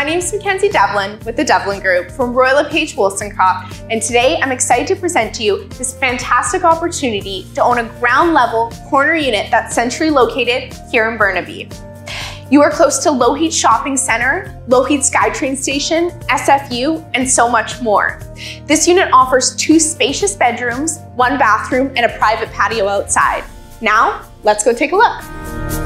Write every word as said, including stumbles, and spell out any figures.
name is Mackenzie Devlin with the Devlin Group from Lepage Wolstencroft, and today I'm excited to present to you this fantastic opportunity to own a ground level corner unit that's centrally located here in Burnaby. You are close to Lepage Shopping Center, Lepage SkyTrain Station, S F U, and so much more. This unit offers two spacious bedrooms, one bathroom, and a private patio outside. Now, let's go take a look.